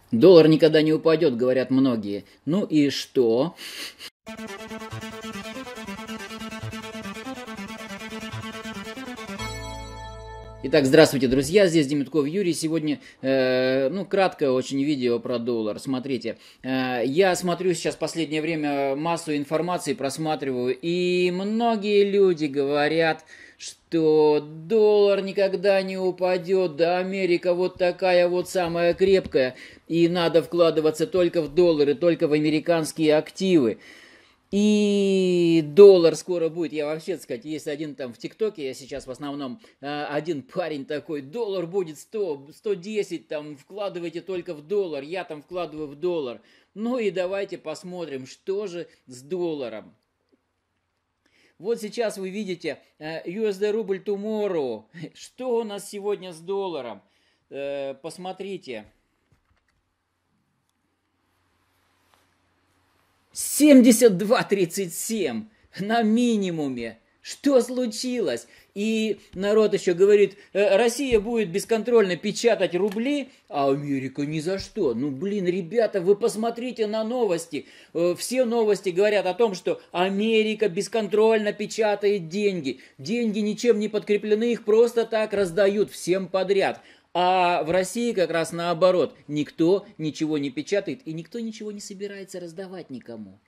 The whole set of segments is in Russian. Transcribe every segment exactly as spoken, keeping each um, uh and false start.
Доллар никогда не упадет, говорят многие. Ну и что? Итак, здравствуйте, друзья, здесь Демитков Юрий. Сегодня, э, ну, краткое очень видео про доллар. Смотрите, э, я смотрю сейчас в последнее время массу информации, просматриваю, и многие люди говорят, что доллар никогда не упадет, да Америка вот такая вот самая крепкая, и надо вкладываться только в доллары, только в американские активы. И доллар скоро будет. Я вообще, так сказать, есть один там в ТикТоке, я сейчас в основном, один парень такой, доллар будет сто, сто десять, там, вкладывайте только в доллар, я там вкладываю в доллар. Ну и давайте посмотрим, что же с долларом. Вот сейчас вы видите ю эс ди рубль tomorrow. Что у нас сегодня с долларом? Посмотрите. семьдесят два тридцать семь на минимуме. Что случилось? И народ еще говорит, Россия будет бесконтрольно печатать рубли, а Америка ни за что. Ну, блин, ребята, вы посмотрите на новости. Все новости говорят о том, что Америка бесконтрольно печатает деньги. Деньги ничем не подкреплены, их просто так раздают всем подряд. А в России как раз наоборот. Никто ничего не печатает, и никто ничего не собирается раздавать никому.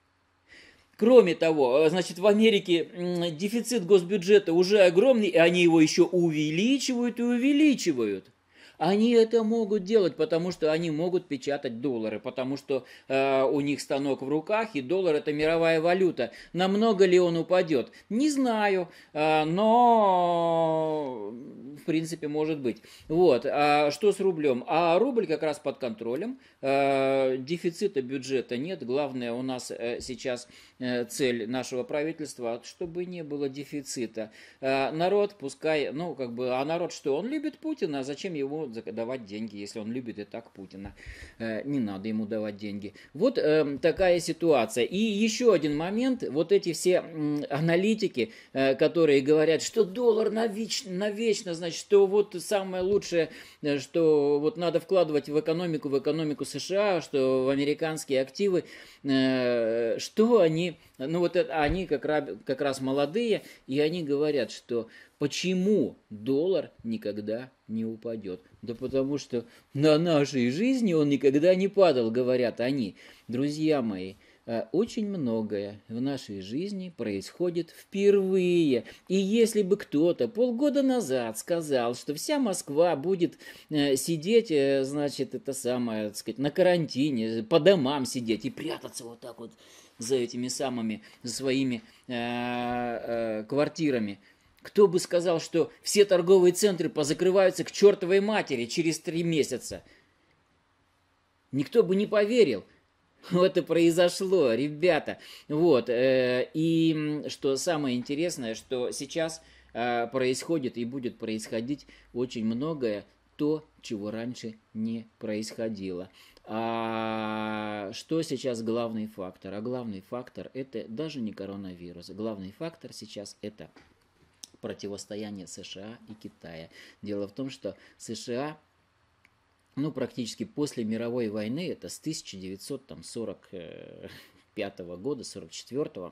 Кроме того, значит, в Америке дефицит госбюджета уже огромный, и они его еще увеличивают и увеличивают. Они это могут делать, потому что они могут печатать доллары, потому что э, у них станок в руках, и доллар это мировая валюта. Намного ли он упадет? Не знаю, э, но в принципе может быть. Вот, а что с рублем? А рубль как раз под контролем, э, дефицита бюджета нет, главное у нас э, сейчас э, цель нашего правительства, чтобы не было дефицита. Э, народ пускай, ну как бы, а народ что, он любит Путина, зачем ему давать деньги, если он любит и так Путина. Э, не надо ему давать деньги. Вот э, такая ситуация. И еще один момент. Вот эти все э, аналитики, э, которые говорят, что доллар навечно, навечно, значит, что вот самое лучшее, э, что вот надо вкладывать в экономику, в экономику США, что в американские активы, э, что они, ну вот это, они как, как раз молодые, и они говорят, что почему доллар никогда не упадет? Да потому что на нашей жизни он никогда не падал, говорят они. Друзья мои, очень многое в нашей жизни происходит впервые. И если бы кто-то полгода назад сказал, что вся Москва будет сидеть, значит, это самое, так сказать, на карантине, по домам сидеть и прятаться вот так вот за этими самыми, за своими э, э, квартирами, кто бы сказал, что все торговые центры позакрываются к чертовой матери через три месяца? Никто бы не поверил. Это произошло, ребята. Вот. И что самое интересное, что сейчас происходит и будет происходить очень многое, то, чего раньше не происходило. А что сейчас главный фактор? А главный фактор это даже не коронавирус. Главный фактор сейчас это противостояние США и Китая. Дело в том, что США, ну, практически после мировой войны, это с тысяча девятьсот сорок пятого года, сорок четвёртого,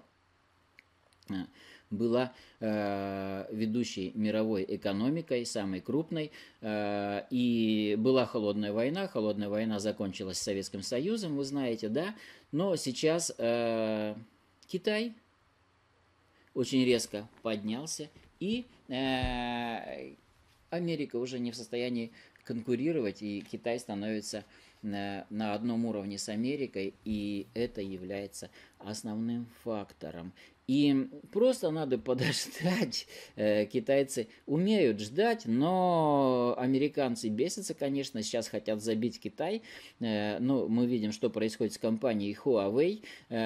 была э, ведущей мировой экономикой, самой крупной, э, и была холодная война. Холодная война закончилась Советским Союзом, вы знаете, да, но сейчас э, Китай очень резко поднялся, и э, Америка уже не в состоянии конкурировать, и Китай становится на, на одном уровне с Америкой, и это является основным фактором. И просто надо подождать. Китайцы умеют ждать, но американцы бесятся, конечно, сейчас хотят забить Китай. Но мы видим, что происходит с компанией Huawei.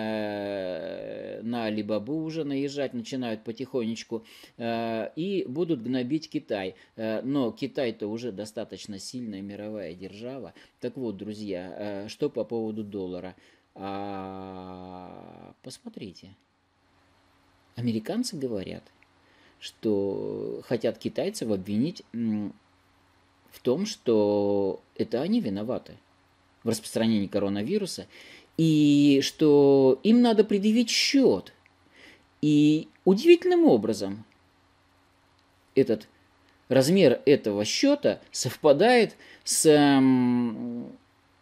На Alibaba уже наезжать начинают потихонечку и будут гнобить Китай. Но Китай-то уже достаточно сильная мировая держава. Так вот, друзья, что по поводу доллара? Посмотрите. Американцы говорят, что хотят китайцев обвинить в том, что это они виноваты. в распространении коронавируса, и что им надо предъявить счет. И удивительным образом этот размер этого счета совпадает с эм,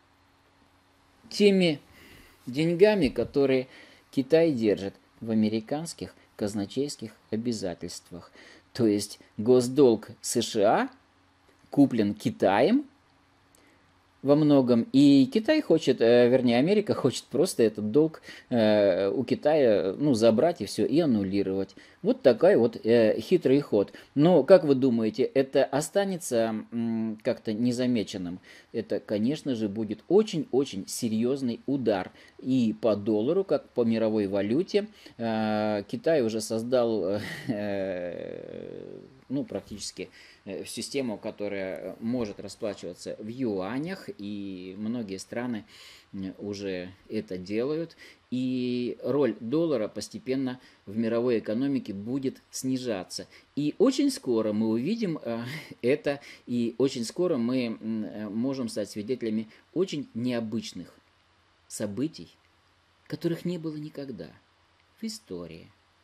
теми деньгами, которые Китай держит в американских казначейских обязательствах. То есть госдолг США куплен Китаем во многом, и Китай хочет, вернее, Америка хочет просто этот долг э, у Китая, ну, забрать и все, и аннулировать. Вот такой вот э, хитрый ход. Но, как вы думаете, это останется м, как-то незамеченным? Это, конечно же, будет очень-очень серьезный удар и по доллару, как по мировой валюте. Э, Китай уже создал, э, ну, практически систему, которая может расплачиваться в юанях, и многие страны уже это делают. И роль доллара постепенно в мировой экономике будет снижаться. И очень скоро мы увидим это, и очень скоро мы можем стать свидетелями очень необычных событий, которых не было никогда в истории.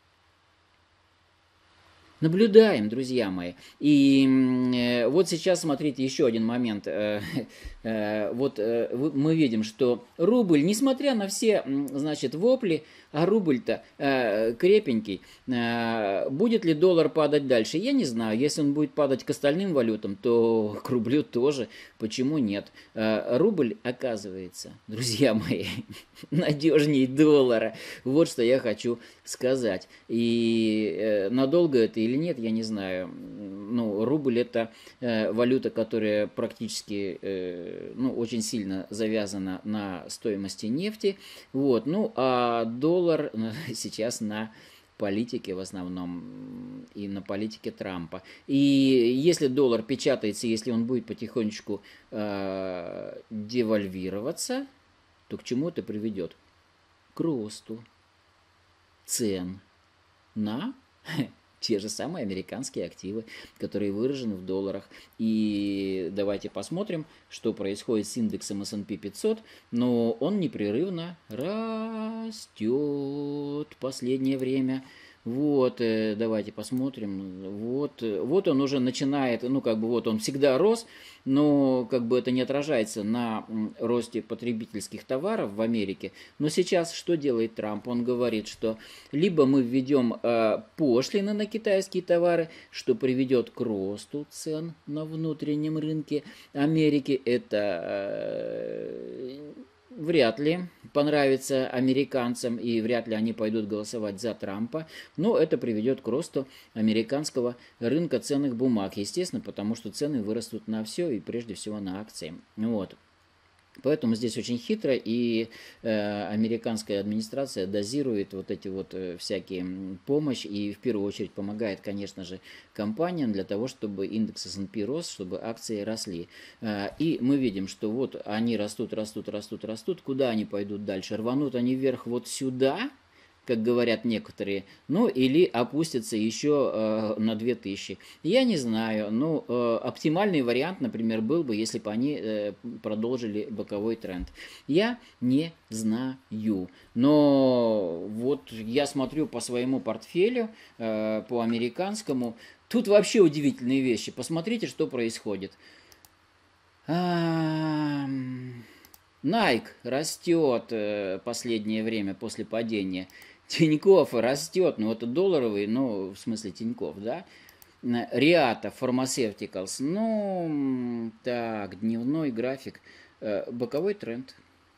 Наблюдаем, друзья мои. И э, вот сейчас смотрите еще один момент. Э, э, вот э, мы видим, что рубль, несмотря на все, значит, вопли, а рубль-то э, крепенький, э, будет ли доллар падать дальше? Я не знаю. Если он будет падать к остальным валютам, то к рублю тоже. Почему нет? Э, рубль, оказывается, друзья мои, надежнее доллара. Вот что я хочу сказать. И э, надолго это или нет, я не знаю. Ну, рубль это э, валюта, которая практически, э, ну, очень сильно завязана на стоимости нефти. Вот. Ну, а доллар сейчас на политике в основном и на политике Трампа. И если доллар печатается, если он будет потихонечку э, девальвироваться, то к чему это приведет? К росту цен на те же самые американские активы, которые выражены в долларах. И давайте посмотрим, что происходит с индексом эс энд пи пятьсот. Но он непрерывно растет в последнее время. Вот, давайте посмотрим. Вот, вот он уже начинает, ну, как бы, вот он всегда рос, но, как бы, это не отражается на росте потребительских товаров в Америке. Но сейчас что делает Трамп? Он говорит, что либо мы введем э, пошлины на китайские товары, что приведет к росту цен на внутреннем рынке Америки. Это э, вряд ли понравится американцам, и вряд ли они пойдут голосовать за Трампа, но это приведет к росту американского рынка ценных бумаг, естественно, потому что цены вырастут на все, и прежде всего на акции. Вот. Поэтому здесь очень хитро, и э, американская администрация дозирует вот эти вот э, всякие помощь, и в первую очередь помогает, конечно же, компаниям для того, чтобы индекс эс энд пи рос, чтобы акции росли. Э, и мы видим, что вот они растут, растут, растут, растут. Куда они пойдут дальше? Рванут они вверх вот сюда, как говорят некоторые, ну или опустятся еще э, на две тысячи. Я не знаю, ну э, оптимальный вариант, например, был бы, если бы они э, продолжили боковой тренд. Я не знаю, но вот я смотрю по своему портфелю, э, по американскому, тут вообще удивительные вещи. Посмотрите, что происходит. Nike растет э, последнее время после падения. Тинькофф растет, ну это долларовый, ну в смысле Тинькофф, да. Риата Pharmaceuticals, ну так, дневной график, э, боковой тренд.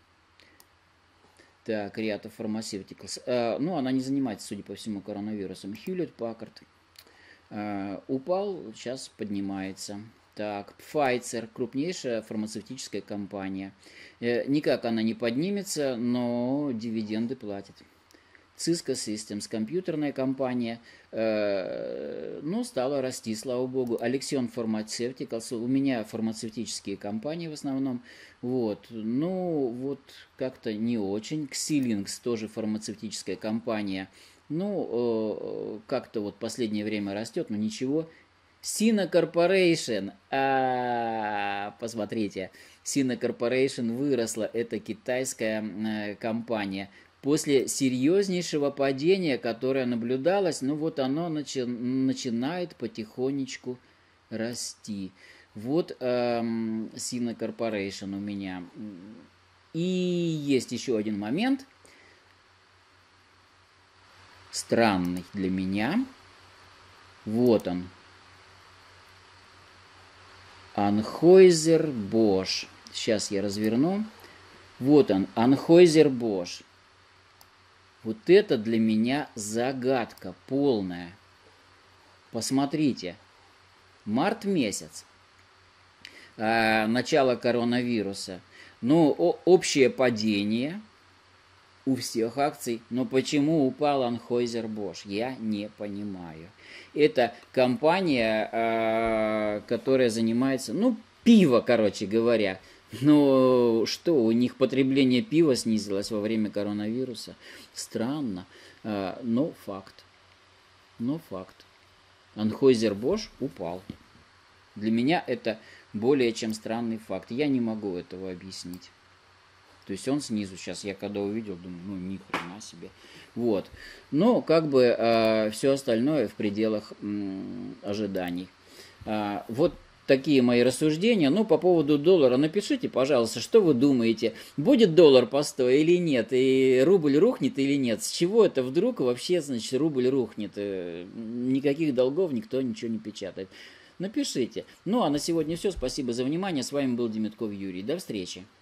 Так, Риата Pharmaceuticals, э, ну она не занимается, судя по всему, коронавирусом. Hewlett Packard э, упал, сейчас поднимается. Так, Pfizer, крупнейшая фармацевтическая компания. Э, никак она не поднимется, но дивиденды платит. Cisco Systems, компьютерная компания, э, ну, стала расти, слава богу. Alexion Pharmaceuticals, у меня фармацевтические компании в основном, вот, ну, вот, как-то не очень. Xilinx, тоже фармацевтическая компания, ну, э, как-то вот последнее время растет, но ничего Sina Corporation. А, посмотрите, Sina Corporation выросла. Это китайская э, компания. После серьезнейшего падения, которое наблюдалось, ну вот оно начи начинает потихонечку расти. Вот эм, Sina Corporation у меня. И есть еще один момент, странный для меня. Вот он. Anheuser-Busch. Сейчас я разверну. Вот он, Anheuser-Busch. Вот это для меня загадка полная. Посмотрите. Март месяц. Э, начало коронавируса. Ну, о, общее падение у всех акций. Но почему упал Anheuser-Busch? Я не понимаю. Это компания, э, которая занимается, ну, пиво, короче говоря. Но что, у них потребление пива снизилось во время коронавируса? Странно, э, но факт. Но факт. Anheuser-Busch упал. Для меня это более чем странный факт. Я не могу этого объяснить. То есть он снизу сейчас, я когда увидел, думаю, ну ни хрена себе. Вот. Но как бы э, все остальное в пределах м, ожиданий. А, вот такие мои рассуждения. Ну, по поводу доллара, напишите, пожалуйста, что вы думаете, будет доллар по сто или нет, и рубль рухнет или нет, с чего это вдруг вообще, значит, рубль рухнет, никаких долгов, никто ничего не печатает. Напишите. Ну, а на сегодня все, спасибо за внимание, с вами был Демятков Юрий, до встречи.